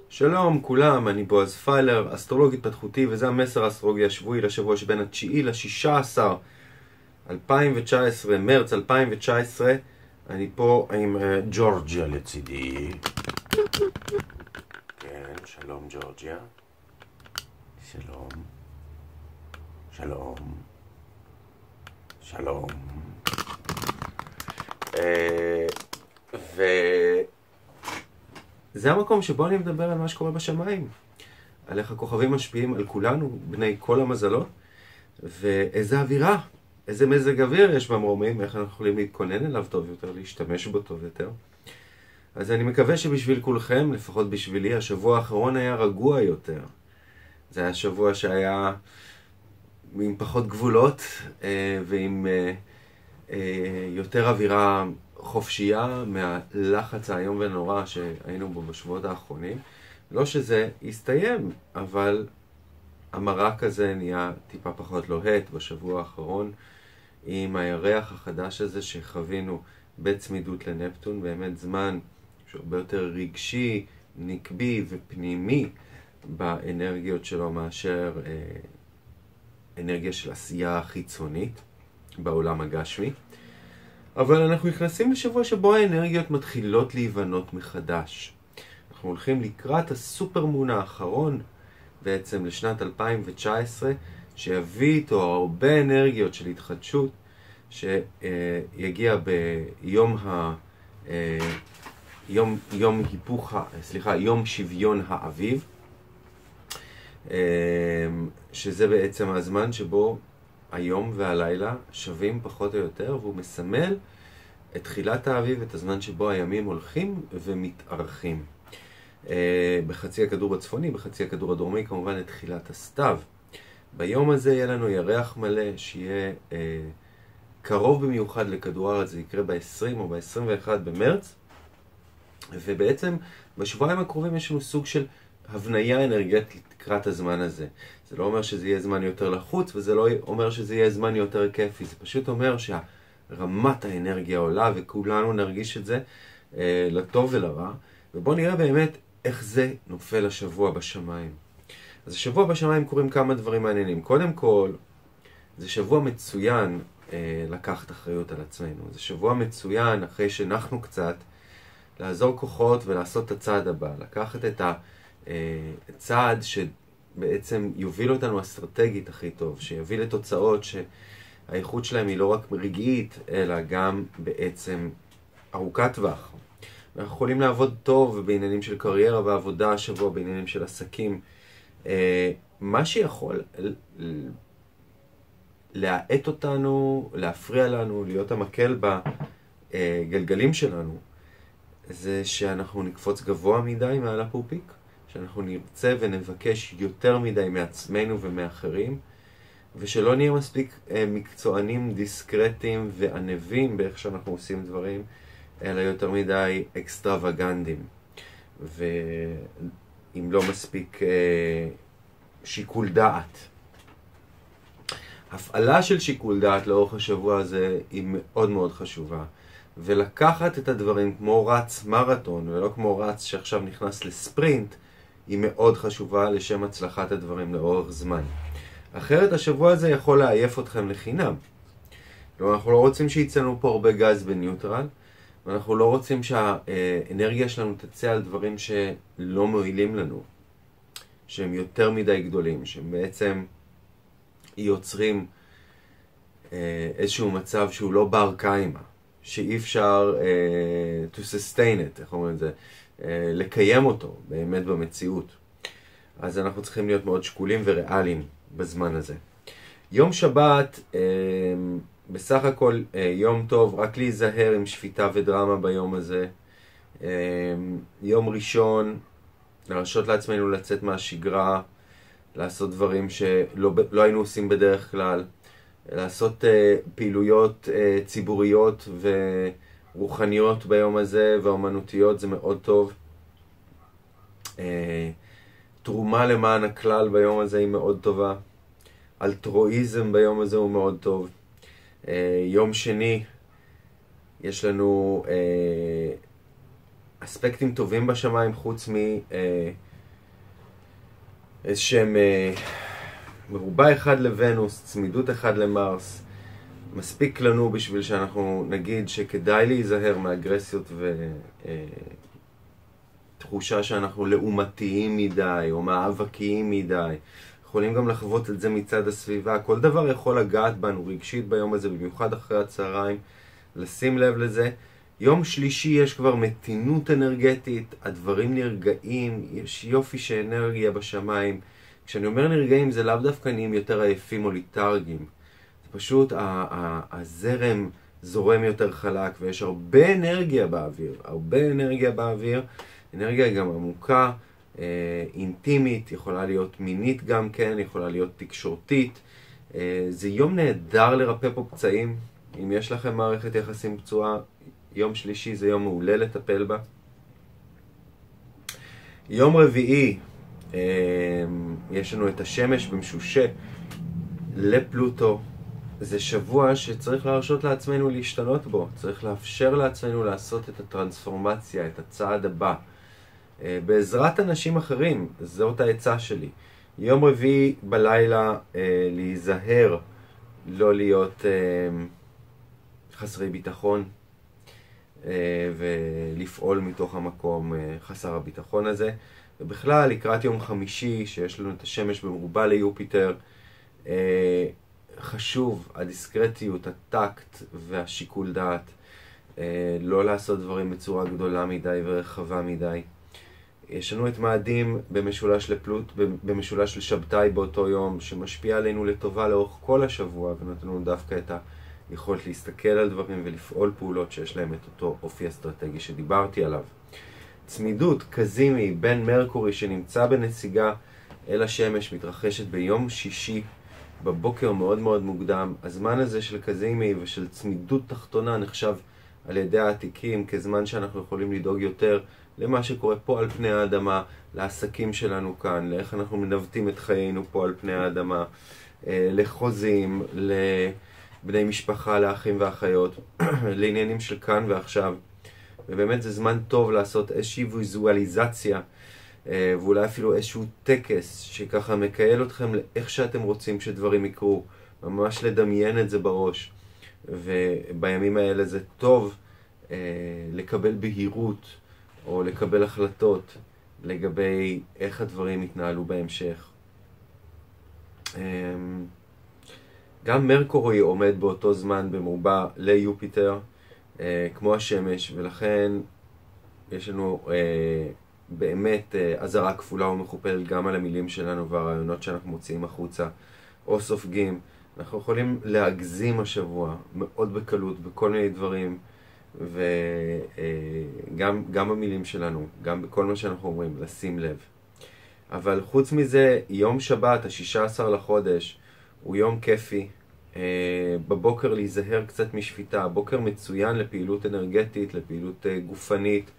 שלום כולם, אני בועז פיילר, אסטרולוג התפתחותי, וזה המסר האסטרולוגי השבועי לשבוע שבין ה-9 ל-16 2019, מרץ 2019. אני פה עם ג'ורג'יה לצידי. כן, שלום ג'ורג'יה. שלום. שלום. שלום. זה המקום שבו אני מדבר על מה שקורה בשמיים, על איך הכוכבים משפיעים על כולנו, בני כל המזלות, ואיזה אווירה, איזה מזג אוויר יש במרומים, איך אנחנו יכולים להתכונן אליו טוב יותר, להשתמש בו טוב יותר. אז אני מקווה שבשביל כולכם, לפחות בשבילי, השבוע האחרון היה רגוע יותר. זה היה שבוע שהיה עם פחות גבולות ועם יותר אווירה חופשייה מהלחץ היום ונורא שהיינו בו בשבועות האחרונים. לא שזה הסתיים, אבל המרק הזה נהיה טיפה פחות לוהט בשבוע האחרון עם הירח החדש הזה שחווינו בצמידות לנפטון. באמת זמן שהרבה יותר רגשי, נקבי ופנימי באנרגיות שלו מאשר אנרגיה של עשייה חיצונית בעולם הגשמי. אבל אנחנו נכנסים לשבוע שבו האנרגיות מתחילות להיבנות מחדש. אנחנו הולכים לקראת הסופרמון האחרון בעצם לשנת 2019, שיביא איתו הרבה אנרגיות של התחדשות, שיגיע ביום יום שוויון האביב, שזה בעצם הזמן שבו היום והלילה שווים פחות או יותר, והוא מסמל את תחילת האביב, את הזמן שבו הימים הולכים ומתארכים. בחצי הכדור הצפוני, בחצי הכדור הדרומי, כמובן את תחילת הסתיו. ביום הזה יהיה לנו ירח מלא שיהיה קרוב במיוחד לכדור הארץ, זה יקרה ב-20 או ב-21 במרץ, ובעצם בשבועיים הקרובים יש לנו סוג של הבניה אנרגטית לקראת הזמן הזה. זה לא אומר שזה יהיה זמן יותר לחוץ, וזה לא אומר שזה יהיה זמן יותר כיפי. זה פשוט אומר שהרמת האנרגיה עולה, וכולנו נרגיש את זה לטוב ולרע. ובואו נראה באמת איך זה נופל השבוע בשמיים. אז השבוע בשמיים קורים כמה דברים מעניינים. קודם כל, זה שבוע מצוין לקחת אחריות על עצמנו. זה שבוע מצוין אחרי שנחנו קצת, לעזור כוחות ולעשות את הצעד הבא. לקחת את הצעד שבעצם יוביל אותנו אסטרטגית הכי טוב, שיביא לתוצאות שהאיכות שלהם היא לא רק רגעית, אלא גם בעצם ארוכת טווח. אנחנו יכולים לעבוד טוב בעניינים של קריירה ועבודה השבוע, בעניינים של עסקים. מה שיכול להאט אותנו, להפריע לנו, להיות המקל בגלגלים שלנו, זה שאנחנו נקפוץ גבוה מדי מעל הפופיק, שאנחנו נרצה ונבקש יותר מדי מעצמנו ומאחרים, ושלא נהיה מספיק מקצוענים, דיסקרטיים וענבים באיך שאנחנו עושים דברים, אלא יותר מדי אקסטרווגנדים, ואם לא מספיק שיקול דעת. הפעלה של שיקול דעת לאורך השבוע הזה היא מאוד מאוד חשובה, ולקחת את הדברים כמו רץ מרתון ולא כמו רץ שעכשיו נכנס לספרינט היא מאוד חשובה לשם הצלחת הדברים לאורך זמן. אחרת השבוע הזה יכול לעייף אתכם לחינם. אנחנו לא רוצים שיצאנו פה הרבה גז בניוטרל, ואנחנו לא רוצים שהאנרגיה שלנו תצא על דברים שלא מועילים לנו, שהם יותר מדי גדולים, שהם בעצם יוצרים איזשהו מצב שהוא לא בר קיימא, שאי אפשר to sustain it, איך אומרים את זה, לקיים אותו באמת במציאות. אז אנחנו צריכים להיות מאוד שקולים וריאליים בזמן הזה. יום שבת, בסך הכל יום טוב, רק להיזהר עם שפיטה ודרמה ביום הזה. יום ראשון, להרשות לעצמנו לצאת מהשגרה, לעשות דברים שלא היינו עושים בדרך כלל, לעשות פעילויות ציבוריות ורוחניות ביום הזה ואומנותיות, זה מאוד טוב. תרומה למען הכלל ביום הזה היא מאוד טובה. אלטרואיזם ביום הזה הוא מאוד טוב. יום שני יש לנו אספקטים טובים בשמיים חוץ איזשהם מרובע אחד לוונוס, צמידות אחד למרס, מספיק לנו בשביל שאנחנו נגיד שכדאי להיזהר מאגרסיות ותחושה שאנחנו לעומתיים מדי או מאבקיים מדי. יכולים גם לחוות את זה מצד הסביבה. כל דבר יכול לגעת בנו רגשית ביום הזה, במיוחד אחרי הצהריים. לשים לב לזה. יום שלישי יש כבר מתינות אנרגטית, הדברים נרגעים, יש יופי שאנרגיה בשמיים. כשאני אומר נרגעים זה לאו דווקא נהיים יותר עייפים או ליטרגיים. זה פשוט הזרם זורם יותר חלק ויש הרבה אנרגיה באוויר. הרבה אנרגיה באוויר. אנרגיה גם עמוקה, אינטימית, יכולה להיות מינית גם כן, יכולה להיות תקשורתית. זה יום נהדר לרפא פה פצעים. אם יש לכם מערכת יחסים פצועה, יום שלישי זה יום מעולה לטפל בה. יום רביעי, יש לנו את השמש במשושה לפלוטו. זה שבוע שצריך להרשות לעצמנו להשתנות בו. צריך לאפשר לעצמנו לעשות את הטרנספורמציה, את הצעד הבא. בעזרת אנשים אחרים, זאת העצה שלי. יום רביעי בלילה להיזהר, לא להיות חסרי ביטחון ולפעול מתוך המקום חסר הביטחון הזה. ובכלל, לקראת יום חמישי שיש לנו את השמש במרובע ליופיטר, חשוב הדיסקרטיות, הטקט והשיקול דעת. לא לעשות דברים בצורה גדולה מדי ורחבה מדי. יש לנו את מאדים במשולש לשבתאי באותו יום, שמשפיע עלינו לטובה לאורך כל השבוע, ונותן לנו דווקא את היכולת להסתכל על דברים ולפעול פעולות שיש להם את אותו אופי אסטרטגי שדיברתי עליו. צמידות קזימי בין מרקורי שנמצא בנסיגה אל השמש מתרחשת ביום שישי בבוקר מאוד מאוד מוקדם. הזמן הזה של קזימי ושל צמידות תחתונה נחשב על ידי העתיקים כזמן שאנחנו יכולים לדאוג יותר למה שקורה פה על פני האדמה, לעסקים שלנו כאן, לאיך אנחנו מנווטים את חיינו פה על פני האדמה, לחוזים, לבני משפחה, לאחים ואחיות, לעניינים של כאן ועכשיו. ובאמת זה זמן טוב לעשות איזושהי ויזואליזציה, ואולי אפילו איזשהו טקס שככה מקייל אתכם לאיך שאתם רוצים שדברים יקרו, ממש לדמיין את זה בראש. ובימים האלה זה טוב לקבל בהירות או לקבל החלטות לגבי איך הדברים יתנהלו בהמשך. גם מרקורי עומד באותו זמן במרובע ליופיטר כמו השמש, ולכן יש לנו באמת עזרה כפולה ומכופלת גם על המילים שלנו והרעיונות שאנחנו מוציאים החוצה או סופגים. אנחנו יכולים להגזים השבוע מאוד בקלות בכל מיני דברים, וגם במילים שלנו, גם בכל מה שאנחנו אומרים, לשים לב. אבל חוץ מזה, יום שבת, ה-16 לחודש, הוא יום כיפי. בבוקר להיזהר קצת משפיטה, בוקר מצוין לפעילות אנרגטית, לפעילות גופנית.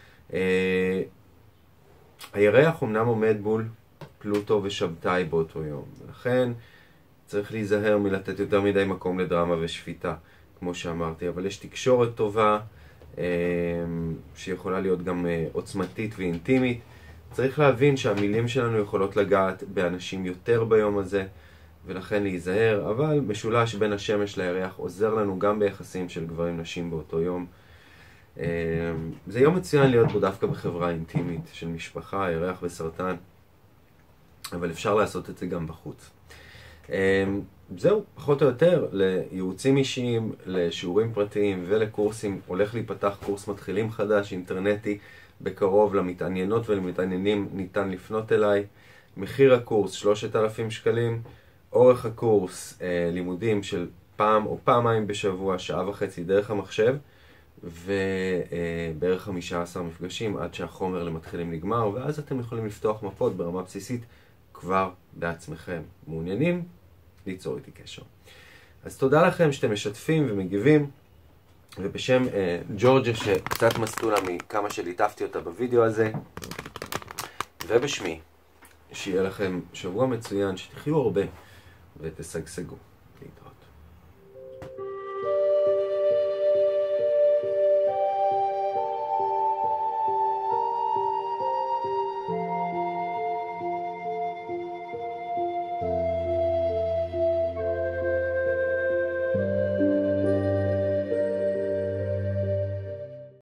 הירח אמנם עומד מול פלוטו ושבתאי באותו יום, ולכן צריך להיזהר מלתת יותר מדי מקום לדרמה ושפיטה, כמו שאמרתי, אבל יש תקשורת טובה שיכולה להיות גם עוצמתית ואינטימית. צריך להבין שהמילים שלנו יכולות לגעת באנשים יותר ביום הזה, ולכן להיזהר, אבל משולש בין השמש לירח עוזר לנו גם ביחסים של גברים נשים באותו יום. זה יום מצוין להיות בו דווקא בחברה אינטימית של משפחה, ירח וסרטן, אבל אפשר לעשות את זה גם בחוץ. זהו, פחות או יותר, לייעוצים אישיים, לשיעורים פרטיים ולקורסים. הולך להיפתח קורס מתחילים חדש, אינטרנטי, בקרוב. למתעניינות ולמתעניינים ניתן לפנות אליי. מחיר הקורס 3,000 שקלים. אורך הקורס לימודים של פעם או פעמיים בשבוע, שעה וחצי דרך המחשב, ובערך 15 מפגשים עד שהחומר למתחילים נגמר, ואז אתם יכולים לפתוח מפות ברמה בסיסית כבר בעצמכם. מעוניינים? ליצור איתי קשר. אז תודה לכם שאתם משתפים ומגיבים, ובשם ג'ורג'ה שקצת מסתולה מכמה שליטפתי אותה בווידאו הזה, ובשמי, שיהיה לכם שבוע מצוין, שתחיו הרבה ותשגשגו. להתראות.